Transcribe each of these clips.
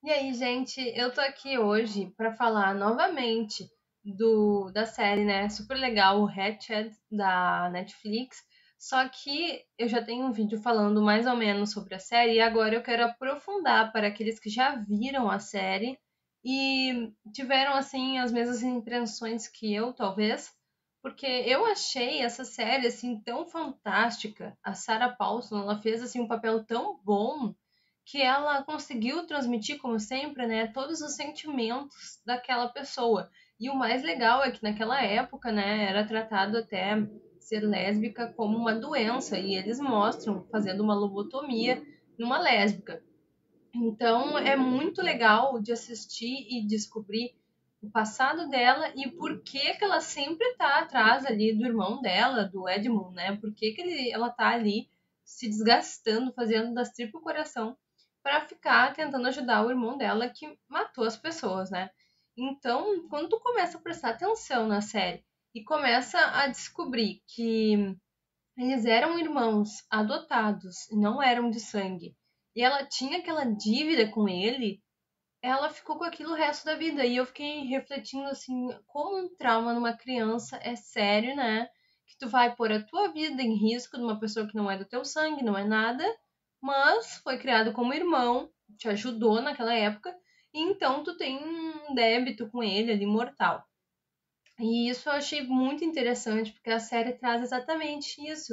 E aí, gente, eu tô aqui hoje pra falar novamente da série, né? Super legal, o Hatchet da Netflix. Só que eu já tenho um vídeo falando mais ou menos sobre a série e agora eu quero aprofundar para aqueles que já viram a série e tiveram assim as mesmas impressões que eu, talvez, porque eu achei essa série assim tão fantástica. A Sarah Paulson, ela fez assim um papel tão bom que ela conseguiu transmitir, como sempre, né, todos os sentimentos daquela pessoa. E o mais legal é que naquela época, né, era tratado até ser lésbica como uma doença, e eles mostram fazendo uma lobotomia numa lésbica. Então é muito legal de assistir e descobrir o passado dela e por que que ela sempre tá atrás ali do irmão dela, do Edmund, né? Por que que ela tá ali se desgastando, fazendo das tripas o coração para ficar tentando ajudar o irmão dela que matou as pessoas, né? Então, quando tu começa a prestar atenção na série e começa a descobrir que eles eram irmãos adotados, não eram de sangue, e ela tinha aquela dívida com ele, ela ficou com aquilo o resto da vida. E eu fiquei refletindo assim, como um trauma numa criança é sério, né? Que tu vai pôr a tua vida em risco de uma pessoa que não é do teu sangue, não é nada, mas foi criado como irmão, te ajudou naquela época, e então tu tem um débito com ele ali mortal. E isso eu achei muito interessante, porque a série traz exatamente isso,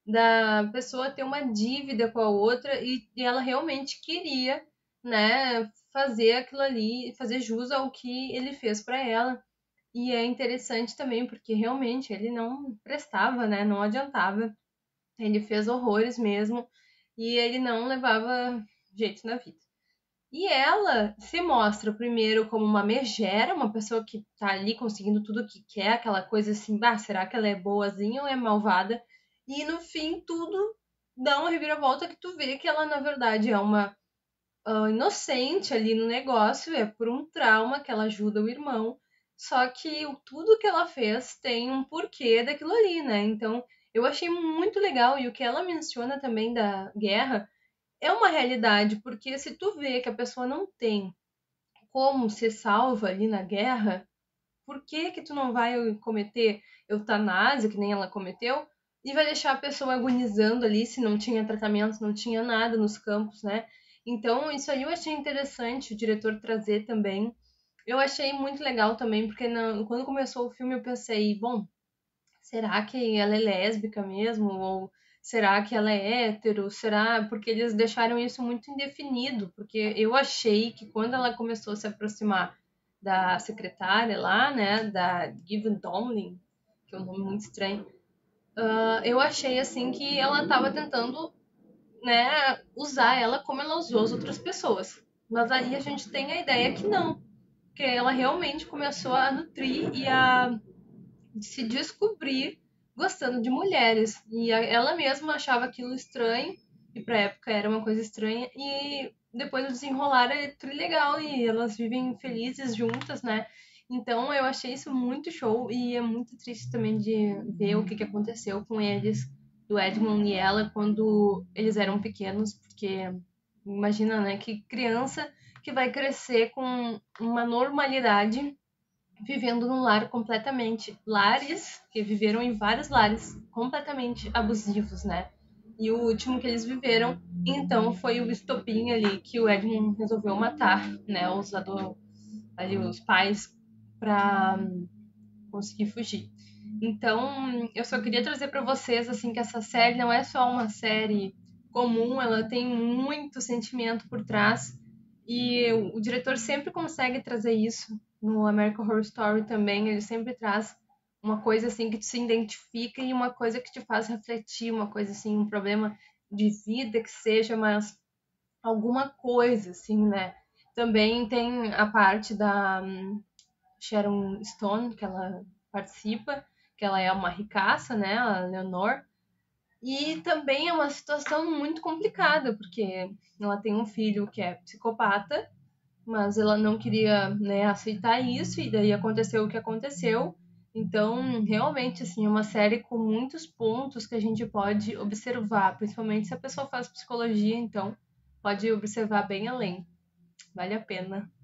da pessoa ter uma dívida com a outra e ela realmente queria, né, fazer aquilo ali, fazer jus ao que ele fez para ela. E é interessante também, porque realmente ele não prestava, né, não adiantava. Ele fez horrores mesmo e ele não levava jeito na vida. E ela se mostra primeiro como uma megera, uma pessoa que tá ali conseguindo tudo o que quer, aquela coisa assim, bah, será que ela é boazinha ou é malvada? E no fim tudo dá uma reviravolta que tu vê que ela na verdade é uma inocente ali no negócio, é por um trauma que ela ajuda o irmão. Só que tudo que ela fez tem um porquê daquilo ali, né? Então eu achei muito legal e o que ela menciona também da guerra é uma realidade, porque se tu vê que a pessoa não tem como ser salva ali na guerra, por que que tu não vai cometer eutanásia, que nem ela cometeu, e vai deixar a pessoa agonizando ali se não tinha tratamento, não tinha nada nos campos, né? Então, isso aí eu achei interessante o diretor trazer também. Eu achei muito legal também, porque quando começou o filme eu pensei, bom, será que ela é lésbica mesmo? Ou será que ela é hétero? Será? Porque eles deixaram isso muito indefinido. Porque eu achei que quando ela começou a se aproximar da secretária lá, né, da Given Tomlin, que é um nome muito estranho, eu achei assim que ela estava tentando, né, usar ela como ela usou as outras pessoas. Mas aí a gente tem a ideia que não, que ela realmente começou a nutrir e a de se descobrir gostando de mulheres. E ela mesma achava aquilo estranho, e pra época era uma coisa estranha, e depois o desenrolar é trilegal e elas vivem felizes juntas, né? Então eu achei isso muito show e é muito triste também de ver o que, que aconteceu com eles, do Edmund e ela, quando eles eram pequenos, porque imagina, né, que criança que vai crescer com uma normalidade vivendo num lar completamente lares, que viveram em vários lares completamente abusivos, né? E o último que eles viveram, então, foi o estopim ali que o Edmund resolveu matar, né? Ali os pais para conseguir fugir. Então, eu só queria trazer para vocês assim que essa série não é só uma série comum, ela tem muito sentimento por trás e o diretor sempre consegue trazer isso. No American Horror Story também, ele sempre traz uma coisa assim que tu se identifica e uma coisa que te faz refletir, uma coisa assim, um problema de vida que seja, mas alguma coisa assim, né? Também tem a parte da Sharon Stone, que ela participa, que ela é uma ricaça, né, a Leonor, e também é uma situação muito complicada, porque ela tem um filho que é psicopata, mas ela não queria, né, aceitar isso, e daí aconteceu o que aconteceu. Então, realmente, assim, é uma série com muitos pontos que a gente pode observar, principalmente se a pessoa faz psicologia, então pode observar bem além. Vale a pena.